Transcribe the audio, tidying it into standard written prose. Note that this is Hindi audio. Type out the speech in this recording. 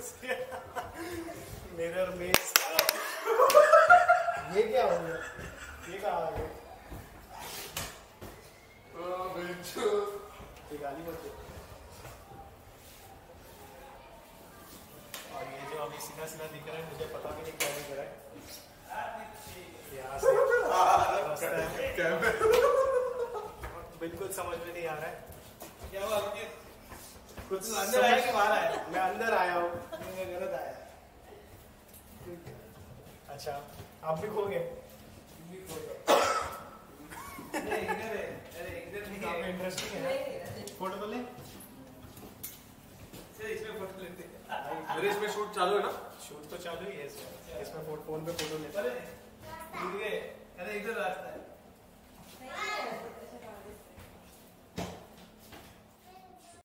मिरर में ये क्या हो गया? ये कहाँ आ गया? ये गाली मत दो। और ये जो अभी सीधा सीधा दिख रहा है मुझे पता भी नहीं क्या दिख रहा है। यहाँ से बिल्कुल समझ में नहीं आ रहा है क्या हुआ। कुछ अंदर आया कि बाहर आया? मैं अंदर आया हूँ। मैं गलत आया। अच्छा आप भी खो गए। इंटरेस्टिंग है। फोटो तो ले। इसमें फोटो लेते हैं। मेरे इसमें शूट चालू है ना? शूट तो चालू ही है इसमें फोन पे फोटो लेते हैं। अरे इधर रास्ता है।